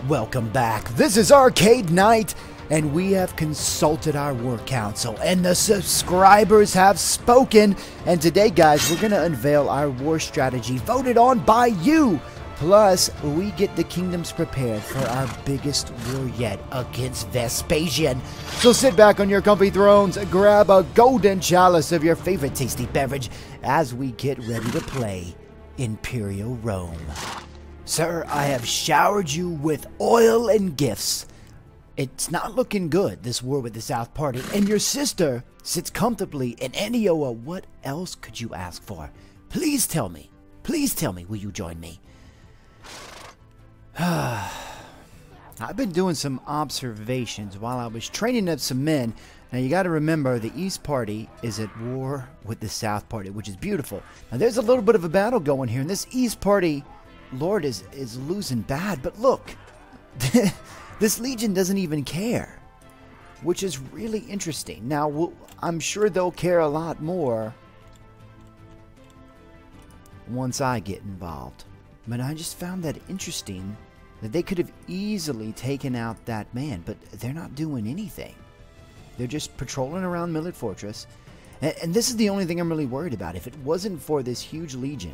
Welcome back. This is Arcade Night, and we have consulted our war council, and the subscribers have spoken. And today, guys, we're going to unveil our war strategy voted on by you. Plus, we get the kingdoms prepared for our biggest war yet against Vespasian. So sit back on your comfy thrones, grab a golden chalice of your favorite tasty beverage as we get ready to play Imperial Rome. Sir, I have showered you with oil and gifts. It's not looking good, this war with the South Party, and your sister sits comfortably in Antioa. What else could you ask for? Please tell me, will you join me? I've been doing some observations while I was training up some men. Now you got to remember, the East Party is at war with the South Party, which is beautiful. Now there's a little bit of a battle going here, and this East Party Lord is losing bad, but look, this Legion doesn't even care, which is really interesting. Now, I'm sure they'll care a lot more once I get involved, but I just found that interesting that they could have easily taken out that man, but they're not doing anything. They're just patrolling around Millet Fortress, and this is the only thing I'm really worried about. If it wasn't for this huge Legion,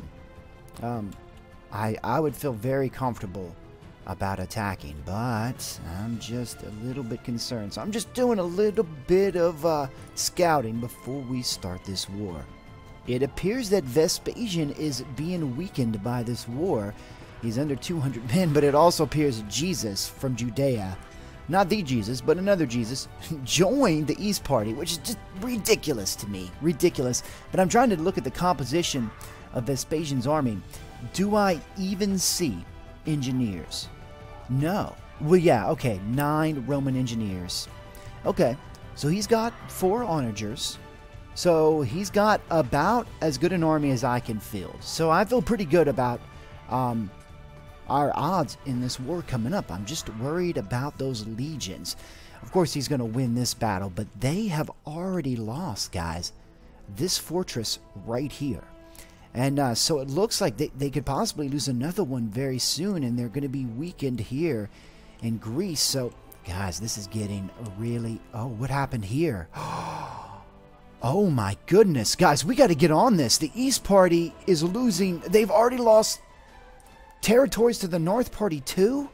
I would feel very comfortable about attacking, but I'm just a little bit concerned. So I'm just doing a little bit of scouting before we start this war. It appears that Vespasian is being weakened by this war. He's under 200 men, but it also appears Jesus from Judea, not the Jesus, but another Jesus, joined the East Party, which is just ridiculous to me. Ridiculous. But I'm trying to look at the composition of Vespasian's army. Do I even see engineers? No. Well, yeah, okay, 9 Roman engineers. Okay, so he's got 4 onagers. So he's got about as good an army as I can field. So I feel pretty good about our odds in this war coming up. I'm just worried about those legions. Of course, he's going to win this battle, but they have already lost, guys, this fortress right here. And so it looks like they could possibly lose another one very soon, and they're going to be weakened here in Greece. So, guys, this is getting really... Oh, what happened here? Oh, my goodness. Guys, we got to get on this. The East Party is losing... They've already lost territories to the North Party, too?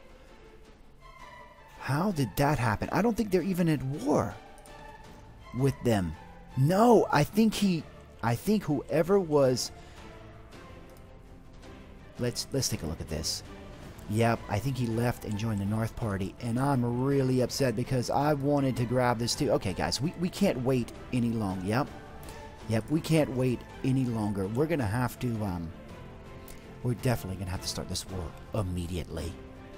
How did that happen? I don't think they're even at war with them. No, I think whoever was... Let's take a look at this. Yep, I think he left and joined the North Party, and I'm really upset because I wanted to grab this too. Okay, guys, we can't wait any longer. Yep, we can't wait any longer. We're gonna have to, we're definitely gonna have to start this war immediately.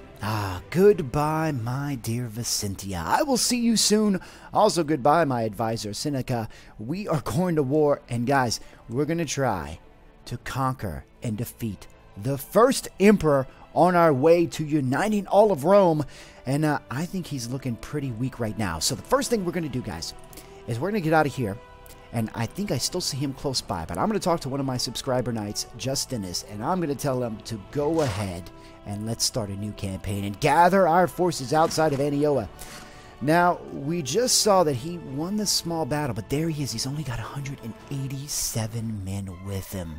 Goodbye, my dear Vicentia. I will see you soon. Also, goodbye, my advisor, Seneca. We are going to war, and guys, we're gonna try to conquer and defeat the first emperor on our way to uniting all of Rome, and I think he's looking pretty weak right now. So the first thing we're going to do, guys, is we're going to get out of here, and I think I still see him close by, but I'm going to talk to one of my subscriber knights, Justinus, and I'm going to tell him to go ahead and let's start a new campaign and gather our forces outside of Antioa. Now, we just saw that he won the small battle, but there he is. He's only got 187 men with him.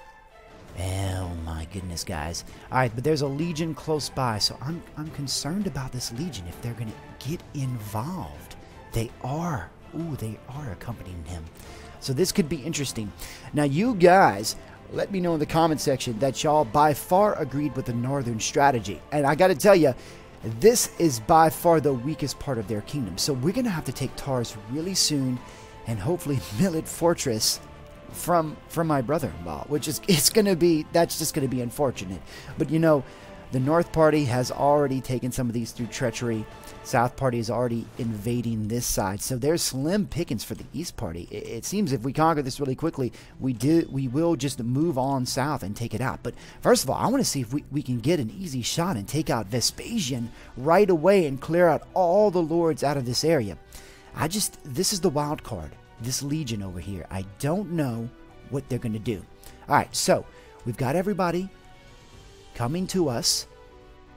Oh my goodness, guys. Alright, but there's a legion close by, so I'm concerned about this legion if they're going to get involved. They are. Ooh, they are accompanying him. So this could be interesting. Now, you guys, let me know in the comment section that y'all by far agreed with the northern strategy. And I got to tell you, this is by far the weakest part of their kingdom. So we're going to have to take Tars really soon, and hopefully Millet Fortress from my brother-in-law, which is that's just gonna be unfortunate. But you know, the North Party has already taken some of these through treachery. South Party is already invading this side, so there's slim pickings for the East Party. It seems if we conquer this really quickly, we will just move on south and take it out. But first of all, I want to see if we can get an easy shot and take out Vespasian right away and clear out all the lords out of this area. This is the wild card. This legion over here. I don't know what they're going to do. Alright, so we've got everybody coming to us.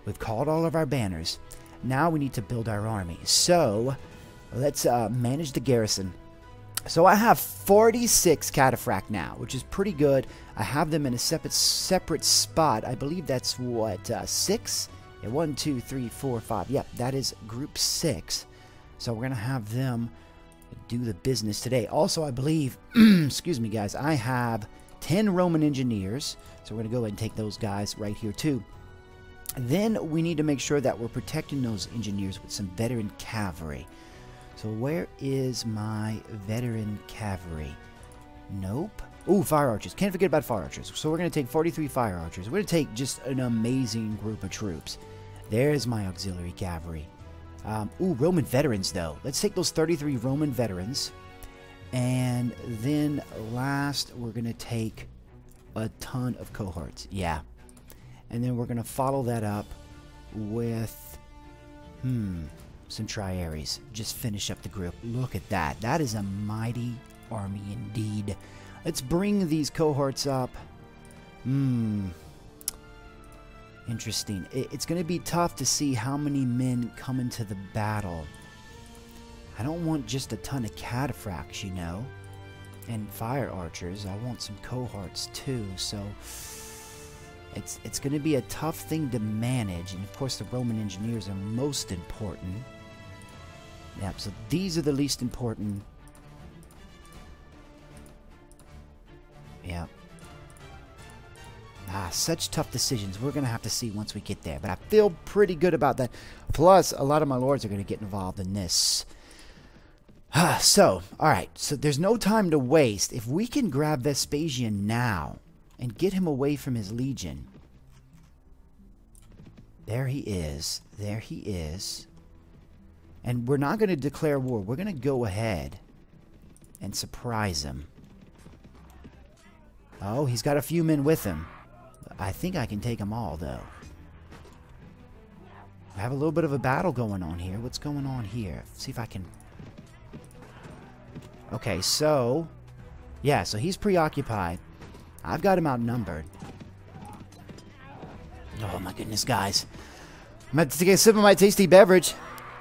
We've called all of our banners. Now we need to build our army. So let's manage the garrison. So I have 46 cataphract now, which is pretty good. I have them in a separate spot. I believe that's what, 6? Yeah, 1, 2, 3, 4, 5. Yep, that is group 6. So we're going to have them do the business today. Also, I believe, excuse me guys, I have 10 Roman engineers. So we're going to go ahead and take those guys right here too. Then we need to make sure that we're protecting those engineers with some veteran cavalry. So where is my veteran cavalry? Nope. Ooh, fire archers. Can't forget about fire archers. So we're going to take 43 fire archers. We're going to take just an amazing group of troops. There's my auxiliary cavalry. Ooh, Roman veterans, though. Let's take those 33 Roman veterans. And then last, we're going to take a ton of cohorts. Yeah. And then we're going to follow that up with, some triaries. Just finish up the group. Look at that. That is a mighty army indeed. Let's bring these cohorts up. Interesting. It's going to be tough to see how many men come into the battle. I don't want just a ton of cataphracts, you know, and fire archers. I want some cohorts too, so it's going to be a tough thing to manage. And of course the Roman engineers are most important. Yep, so these are the least important. Yep. Such tough decisions. We're going to have to see once we get there. But I feel pretty good about that. Plus, a lot of my lords are going to get involved in this. So, alright. So, there's no time to waste. If we can grab Vespasian now and get him away from his legion. There he is. There he is. And we're not going to declare war. We're going to go ahead and surprise him. Oh, he's got a few men with him. I think I can take them all, though. I have a little bit of a battle going on here. What's going on here? See if I can... Okay, so... Yeah, so he's preoccupied. I've got him outnumbered. Oh, my goodness, guys. I'm about to take a sip of my tasty beverage.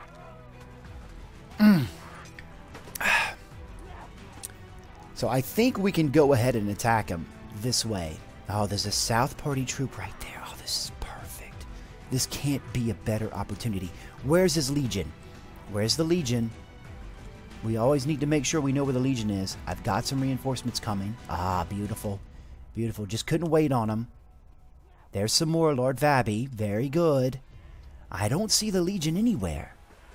So I think we can go ahead and attack him this way. Oh, there's a South Party troop right there. Oh, this is perfect. This can't be a better opportunity. Where's his legion? Where's the legion? We always need to make sure we know where the legion is. I've got some reinforcements coming. Ah, beautiful. Beautiful. Just couldn't wait on them. There's some more, Lord Vabby. Very good. I don't see the legion anywhere.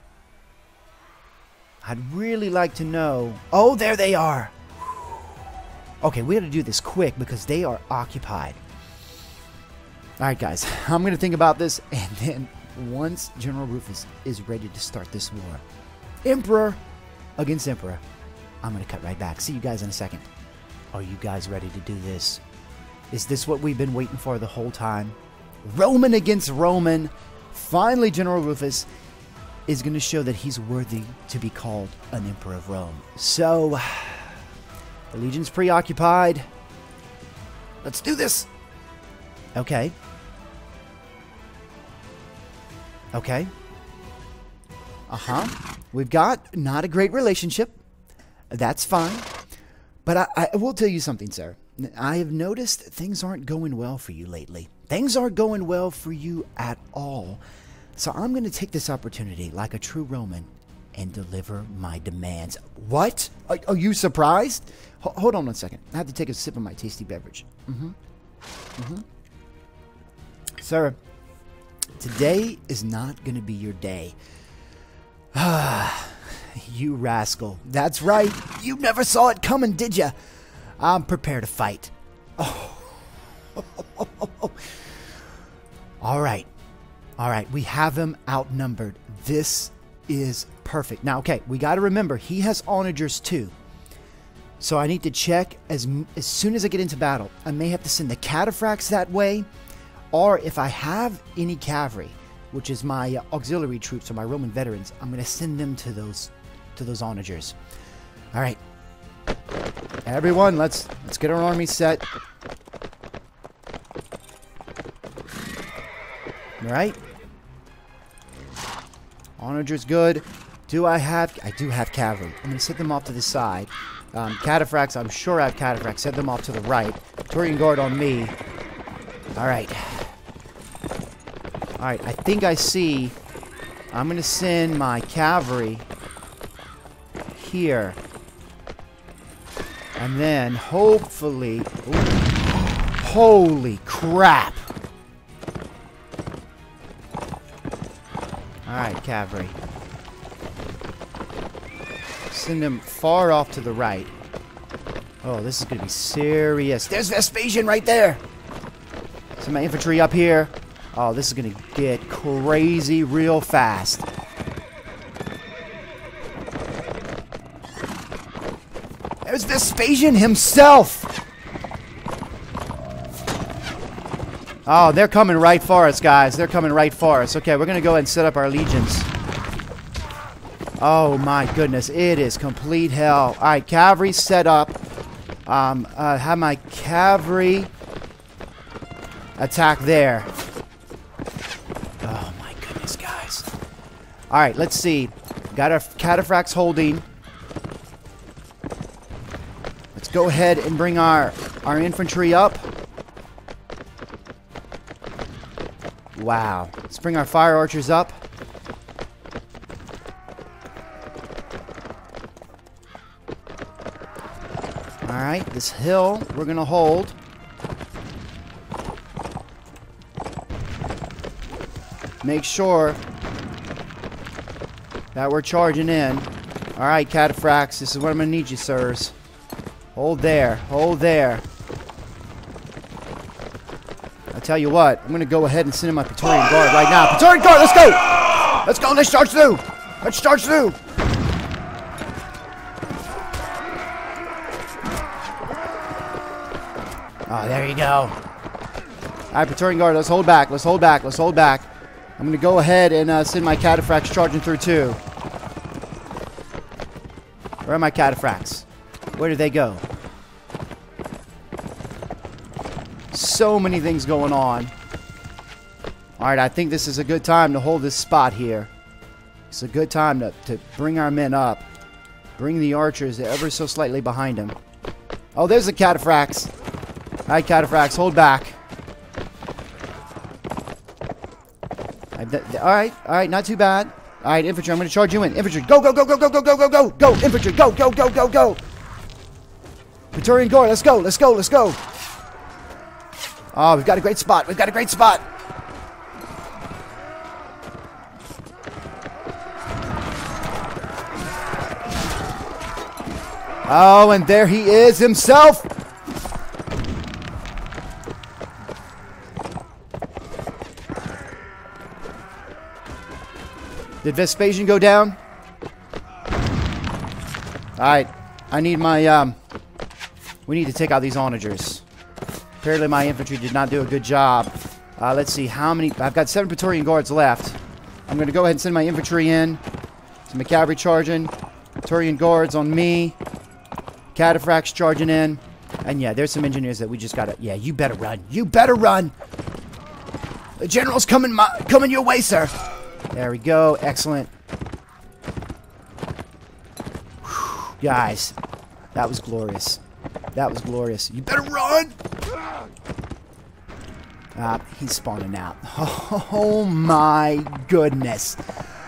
I'd really like to know... Oh, there they are! Okay, we have to do this quick because they are occupied. Alright, guys. I'm going to think about this, and then once General Rufus is ready to start this war, Emperor against Emperor, I'm going to cut right back. See you guys in a second. Are you guys ready to do this? Is this what we've been waiting for the whole time? Roman against Roman. Finally, General Rufus is going to show that he's worthy to be called an Emperor of Rome. So... the legion's preoccupied. Let's do this. Okay. Okay. We've got not a great relationship. That's fine. But I will tell you something, sir. I have noticed things aren't going well for you lately. Things aren't going well for you at all. So I'm going to take this opportunity like a true Roman and deliver my demands. What? Are you surprised? Hold on one second. I have to take a sip of my tasty beverage. Sir, today is not going to be your day. You rascal. That's right. You never saw it coming, did you? I'm prepared to fight. Oh. All right. All right. We have him outnumbered. This is perfect. Now, okay, we got to remember, he has onagers too. So I need to check as soon as I get into battle. I may have to send the cataphracts that way, or if I have any cavalry, which is my auxiliary troops or my Roman veterans, I'm going to send them to those onagers. All right, everyone, let's get our army set. All right, Onager's good. Do I have... I do have cavalry. I'm going to set them off to the side. Cataphracts, I'm sure I have cataphracts. Set them off to the right. Praetorian Guard on me. Alright. Alright, I think I see... I'm going to send my cavalry here. And then, hopefully... Ooh, holy crap! Alright, cavalry. Send them far off to the right. Oh, this is going to be serious. There's Vespasian right there! Send my infantry up here. Oh, this is going to get crazy real fast. There's Vespasian himself! Oh, they're coming right for us, guys. They're coming right for us. Okay, we're going to go ahead and set up our legions. Oh, my goodness. It is complete hell. Alright, cavalry set up. Have my cavalry attack there. Oh, my goodness, guys. Alright, let's see. Got our cataphracts holding. Let's go ahead and bring our infantry up. Wow. Let's bring our fire archers up. Alright, this hill we're going to hold. Make sure that we're charging in. Alright, cataphracts, this is what I'm going to need you, sirs. Hold there. Hold there. I'll tell you what, I'm going to go ahead and send in my Praetorian Guard right now. Praetorian Guard, let's go! Let's go, let's charge through! Let's charge through! Oh, there you go. Alright, Praetorian Guard, let's hold back, let's hold back, let's hold back. I'm going to go ahead and send my cataphracts charging through too. Where are my cataphracts? Where did they go? So many things going on. Alright, I think this is a good time to hold this spot here. It's a good time to bring our men up. Bring the archers ever so slightly behind them. Oh, there's the cataphracts. Alright, cataphracts, hold back. Alright, not too bad. Alright, infantry, I'm going to charge you in. Infantry, go, go, go, go, go, go, go, go, go, go. Infantry, go, go, go, go, go. Praetorian Guard, let's go, let's go, let's go. Oh, we've got a great spot. We've got a great spot. Oh, and there he is himself. Did Vespasian go down? Alright. I need my, we need to take out these onagers. Apparently my infantry did not do a good job. Let's see how many... I've got 7 Praetorian Guards left. I'm going to go ahead and send my infantry in. Some cavalry charging. Praetorian Guards on me. Cataphracts charging in. And yeah, there's some engineers that we just got to... Yeah, you better run. You better run! The general's coming your way, sir. There we go. Excellent. Whew, guys, that was glorious. That was glorious. You better run! He's spawning out. Oh my goodness.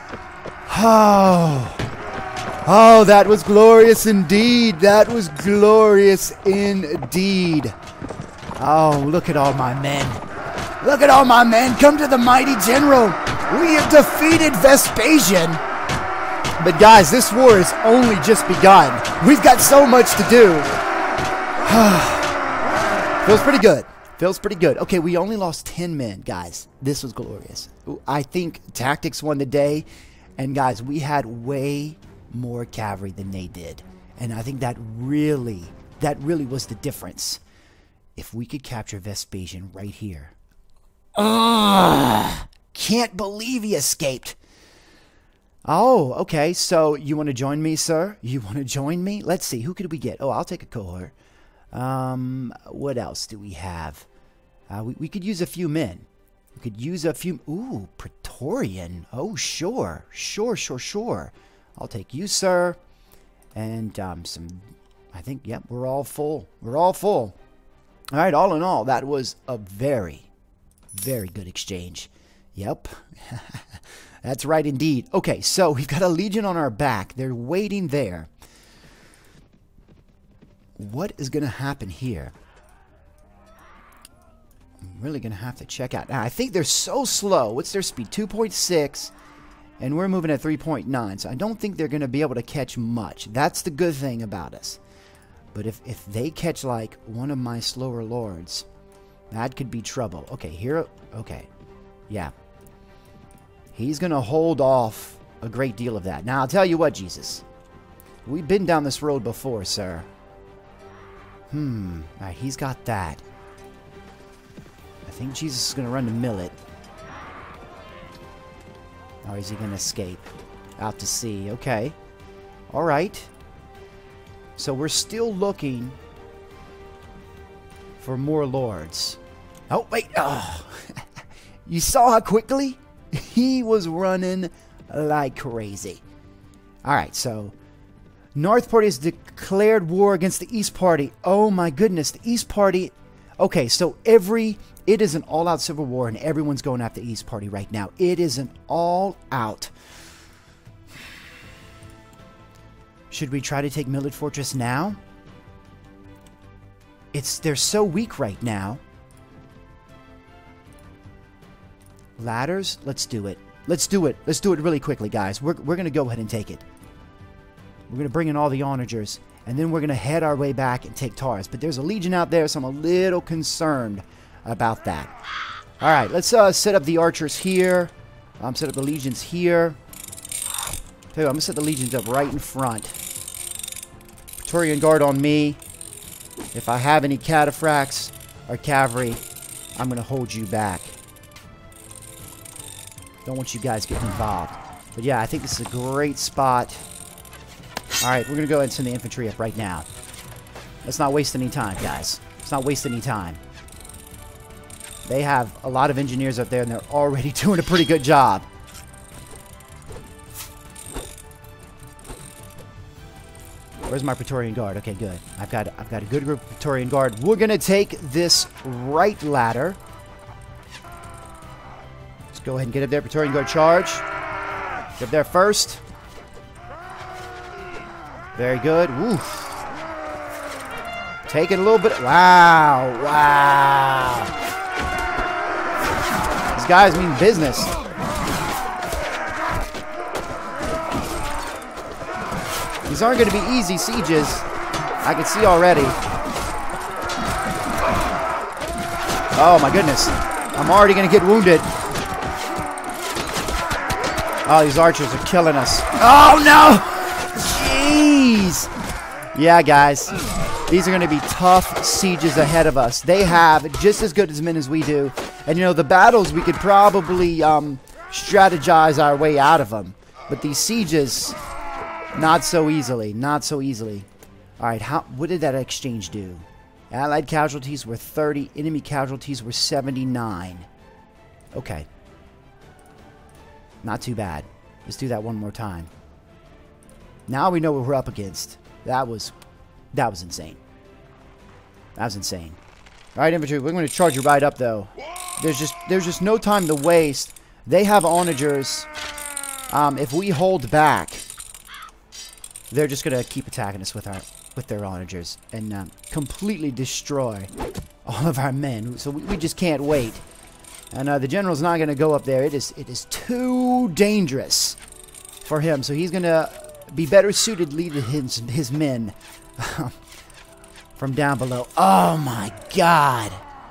Oh, that was glorious indeed. That was glorious indeed. Oh, look at all my men. Look at all my men. Come to the mighty general. We have defeated Vespasian. But guys, this war has only just begun. We've got so much to do. Feels pretty good. Feels pretty good. Okay, we only lost 10 men, guys. This was glorious. I think tactics won the day. And guys, we had way more cavalry than they did. And I think that really was the difference. If we could capture Vespasian right here. Can't believe he escaped. Oh, okay. So you want to join me, sir? You want to join me? Let's see. Who could we get? Oh, I'll take a cohort. What else do we have? We could use a few men. We could use a few... Ooh, Praetorian. Praetorian. Oh, sure. Sure. I'll take you, sir. And some... I think, yep, we're all full. We're all full. All right, all in all, that was a very, very good exchange. Yep. That's right indeed. Okay, so we've got a legion on our back. They're waiting there. What is going to happen here? I'm really going to have to check out. Now, I think they're so slow. What's their speed? 2.6. And we're moving at 3.9. So I don't think they're going to be able to catch much. That's the good thing about us. But if they catch, like, one of my slower lords, that could be trouble. Okay, here... Okay. Yeah. He's going to hold off a great deal of that. Now, I'll tell you what, Jesus. We've been down this road before, sir. Alright, he's got that. I think Jesus is going to run to Millet. Or is he going to escape? Out to sea. Okay. Alright. So we're still looking for more lords. Oh, wait. Oh. You saw how quickly he was running like crazy. Alright, so North Party has declared war against the East Party. Oh my goodness, the East Party. Okay, so it is an all-out civil war and everyone's going after the East Party right now. It is an all-out. Should we try to take Millet Fortress now? They're so weak right now. Ladders? Let's do it. Let's do it. Let's do it really quickly, guys. We're going to go ahead and take it. We're going to bring in all the onagers, and then we're going to head our way back and take Taurus. But there's a legion out there, so I'm a little concerned about that. All right, let's set up the archers here. Set up the legions here. Tell you what, I'm going to set the legions up right in front. Praetorian Guard on me. If I have any cataphracts or cavalry, I'm going to hold you back. Don't want you guys getting involved. But yeah, I think this is a great spot. Alright, we're going to go ahead and send the infantry up right now. Let's not waste any time, guys. Let's not waste any time. They have a lot of engineers up there, and they're already doing a pretty good job. Where's my Praetorian Guard? Okay, good. I've got a good group of Praetorian Guard. We're going to take this right ladder. Let's go ahead and get up there. Praetorian Guard charge. Get up there first. Very good. Woof. Take it a little bit. Wow. Wow. These guys mean business. These aren't going to be easy sieges. I can see already. Oh my goodness. I'm already going to get wounded. Oh, these archers are killing us. Oh no! Jeez! Yeah, guys. These are going to be tough sieges ahead of us. They have just as good as men as we do. And you know, the battles, we could probably strategize our way out of them. But these sieges... Not so easily. Not so easily. Alright, what did that exchange do? Allied casualties were 30. Enemy casualties were 79. Okay. Not too bad. Let's do that one more time. Now we know what we're up against. That was insane. That was insane. Alright, infantry, we're going to charge you right up, though. There's just no time to waste. They have onagers. If we hold back... They're just going to keep attacking us with their onagers and completely destroy all of our men. So we just can't wait. And the general's not going to go up there. It is too dangerous for him. So he's going to be better suited leading his men from down below. Oh my God.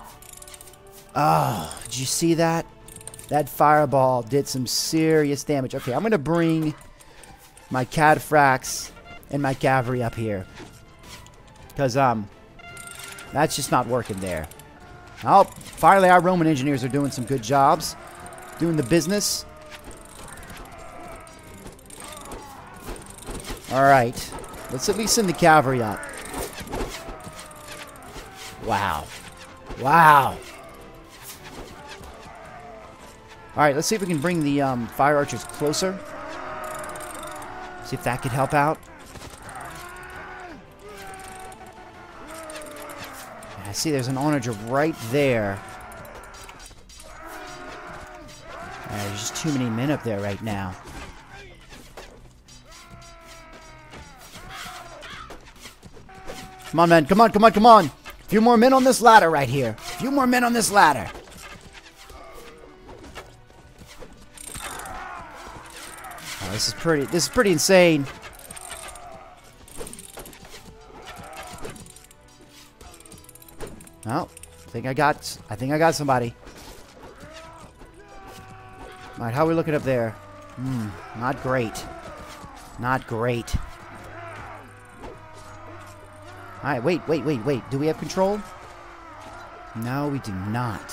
Oh, did you see that? That fireball did some serious damage. Okay, I'm going to bring... my cataphracts and my cavalry up here. Because, that's just not working there. Oh, finally our Roman engineers are doing some good jobs. Doing the business. Alright. Let's at least send the cavalry up. Wow. Wow. Alright, let's see if we can bring the fire archers closer. See if that could help out. I see there's an onager right there. There's just too many men up there right now. Come on, men. Come on, come on, come on. A few more men on this ladder right here. A few more men on this ladder. Oh, this is pretty insane. Well, I think I got somebody. All right, how are we looking up there? Not great. Not great. All right, wait. Do we have control? No, we do not.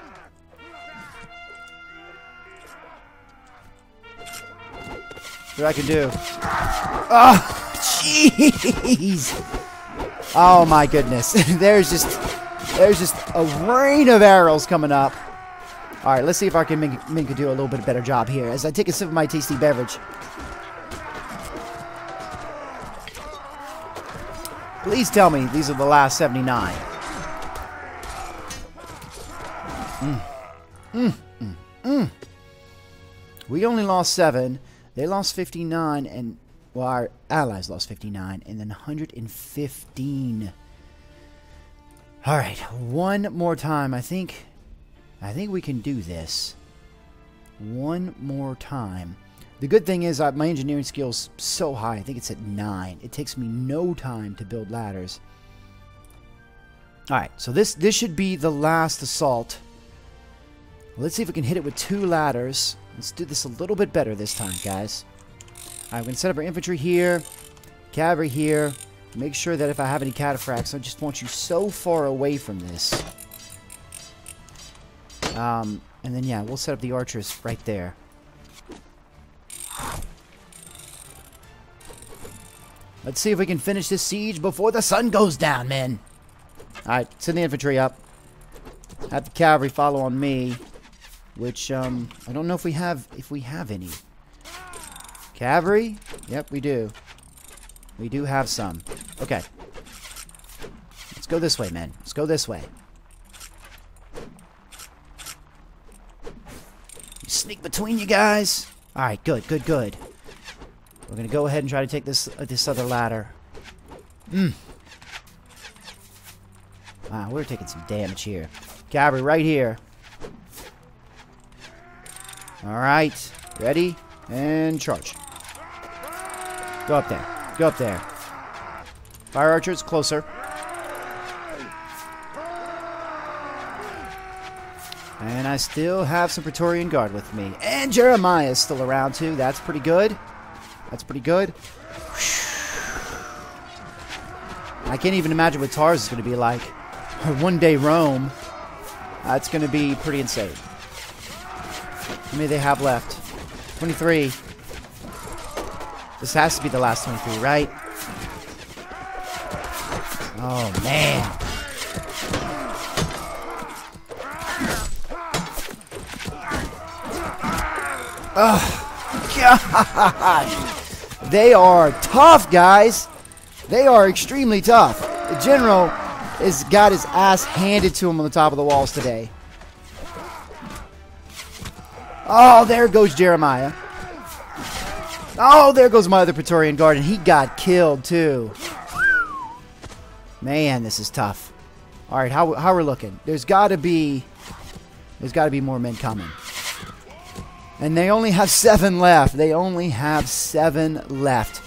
What I can do? Oh, jeez! Oh my goodness! There's just a rain of arrows coming up. All right, let's see if our men can do a little bit better job here as I take a sip of my tasty beverage. Please tell me these are the last 79. We only lost 7. They lost 59, and well, our allies lost 59, and then 115. All right, one more time. I think we can do this. One more time. The good thing is my engineering skill's so high. I think it's at 9. It takes me no time to build ladders. All right, so this should be the last assault. Let's see if we can hit it with 2 ladders. Let's do this a little bit better this time, guys. All right, we're going to set up our infantry here, cavalry here. Make sure that if I have any cataphracts, I just want you so far away from this. And then, yeah, we'll set up the archers right there. Let's see if we can finish this siege before the sun goes down, men. All right, send the infantry up. Have the cavalry follow on me, which I don't know if we have any. Cavalry? Yep, we do. We do have some. Okay. Let's go this way, men. Let's go this way. Sneak between you guys. All right, good. We're gonna go ahead and try to take this other ladder. Wow, we're taking some damage here. Cavalry right here. All right, ready and charge. Go up there. Go up there. Fire archers closer. And I still have some Praetorian Guard with me. And Jeremiah is still around too. That's pretty good. That's pretty good. I can't even imagine what Tars is going to be like. One day Rome. It's going to be pretty insane. How many do they have left? 23. This has to be the last 23, right? Oh, man. Oh, gosh. They are tough, guys. They are extremely tough. The general has got his ass handed to him on the top of the walls today. Oh, there goes Jeremiah. Oh, there goes my other Praetorian Guard, and he got killed too. Man, this is tough. All right, how we're looking? There's got to be more men coming. And they only have 7 left. They only have 7 left.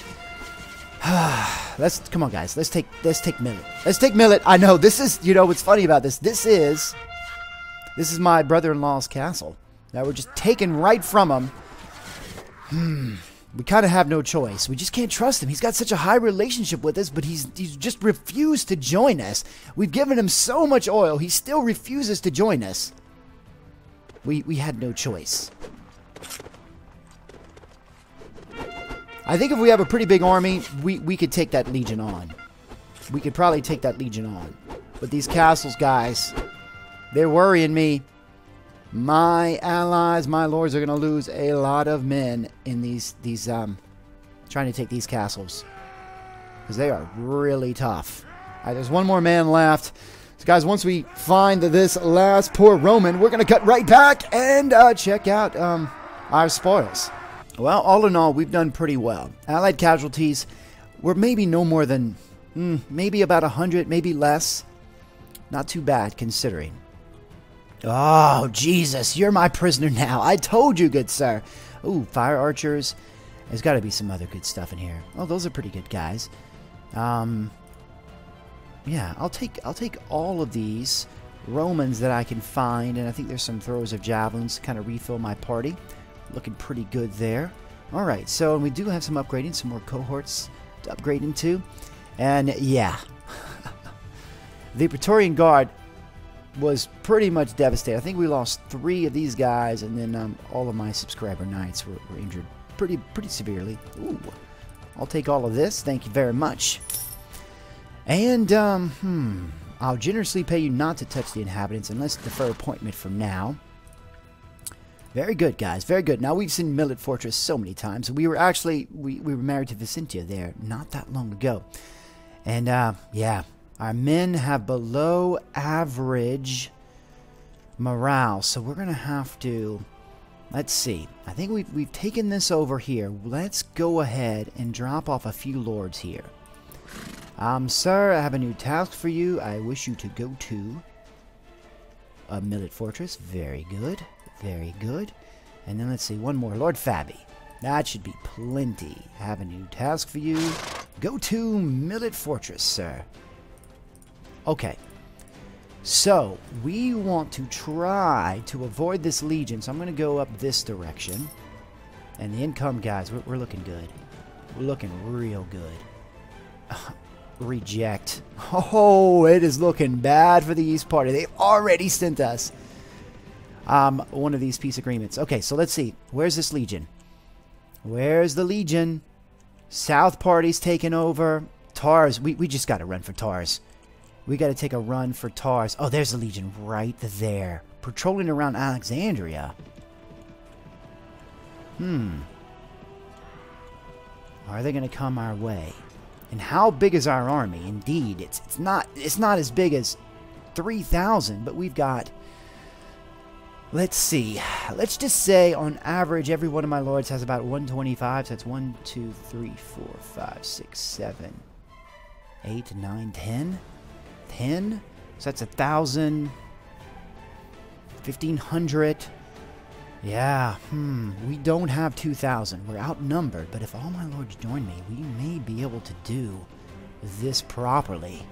Come on, guys. Let's take Millet. Let's take Millet. I know this is, you know, what's funny about this. This is my brother-in-law's castle that we're just taking right from him. We kind of have no choice. We just can't trust him. He's got such a high relationship with us, but he's just refused to join us. We've given him so much oil. He still refuses to join us. We had no choice. I think if we have a pretty big army, we could take that legion on. We could probably take that legion on. But these castles, guys, they're worrying me. My allies, my lords, are going to lose a lot of men in these trying to take these castles. Because they are really tough. All right, there's one more man left. So guys, once we find this last poor Roman, we're going to cut right back and check out our spoils. Well, all in all, we've done pretty well. Allied casualties were maybe no more than, maybe about 100, maybe less. Not too bad, considering. Oh, Jesus, you're my prisoner now. I told you, good sir. Ooh, fire archers. There's got to be some other good stuff in here. Oh, those are pretty good guys. Yeah, I'll take all of these Romans that I can find, and I think there's some throwers of javelins to kind of refill my party. Looking pretty good there. All right, so we do have some upgrading, some more cohorts to upgrade into, and yeah, the Praetorian Guard was pretty much devastated. I think we lost 3 of these guys, and then all of my subscriber knights were injured pretty severely. Ooh, I'll take all of this. Thank you very much. And I'll generously pay you not to touch the inhabitants, and let's defer appointment for now. Very good, guys. Very good. Now, we've seen Millet Fortress so many times. We were actually we were married to Vicentia there not that long ago, and yeah. Our men have below average morale, so we're going to have to, let's see. I think we've taken this over here. Let's go ahead and drop off a few lords here. Sir, I have a new task for you. I wish you to go to a Millet Fortress. Very good. Very good. And then let's see, one more. Lord Fabi. That should be plenty. I have a new task for you. Go to Millet Fortress, sir. Okay, so we want to try to avoid this legion, so I'm going to go up this direction. And the income, guys, we're looking good. We're looking real good. Reject. Oh, it is looking bad for the East Party. They've already sent us one of these peace agreements. Okay, so let's see. Where's this legion? Where's the legion? South Party's taken over. Tars, we just got to run for Tars. We got to take a run for Tars. Oh, there's the legion right there. Patrolling around Alexandria. Are they going to come our way? And how big is our army? Indeed, it's not as big as 3,000, but we've got, let's see. Let's just say on average every one of my lords has about 125. So that's 1 2 3 4 5 6 7 8 9 10. 10, so that's 1,000, 1,500. Yeah, we don't have 2,000. We're outnumbered, but if all my lords join me, we may be able to do this properly.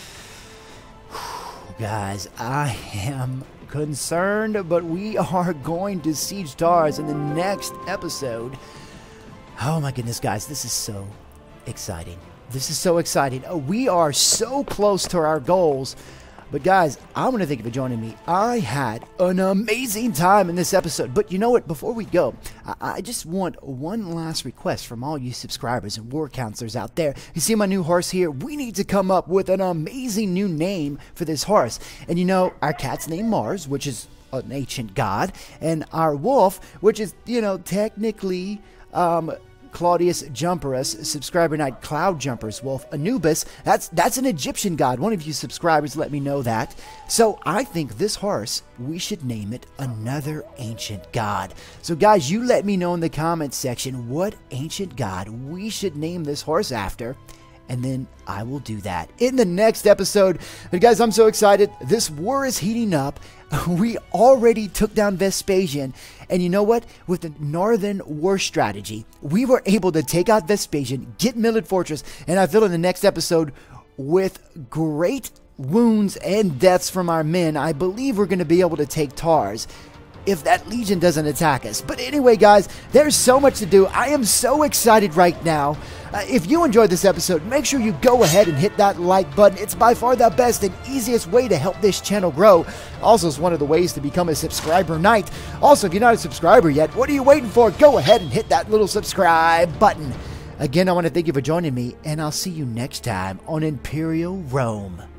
Guys, I am concerned, but we are going to siege Tars in the next episode. Oh my goodness, guys, this is so exciting. This is so exciting. We are so close to our goals. But guys, I want to thank you for joining me. I had an amazing time in this episode. But you know what? Before we go, I just want one last request from all you subscribers and war counselors out there. You see my new horse here? We need to come up with an amazing new name for this horse. And you know, our cat's named Mars, which is an ancient god. And our wolf, which is, you know, technically Claudius Jumperus, subscriber knight Cloud Jumper's wolf. Anubis, that's an Egyptian god. One of you subscribers let me know that. So I think this horse, we should name it another ancient god. So guys, you let me know in the comments section what ancient god we should name this horse after, and then I will do that in the next episode. But guys, I'm so excited. This war is heating up. We already took down Vespasian. And you know what? With the Northern War strategy, we were able to take out Vespasian, get Millet Fortress, and I feel in the next episode, with great wounds and deaths from our men, I believe we're going to be able to take Tars if that legion doesn't attack us. But anyway, guys, there's so much to do. I am so excited right now. If you enjoyed this episode, make sure you go ahead and hit that like button. It's by far the best and easiest way to help this channel grow. Also, it's one of the ways to become a subscriber knight. Also, if you're not a subscriber yet, what are you waiting for? Go ahead and hit that little subscribe button. Again, I want to thank you for joining me, and I'll see you next time on Imperial Rome.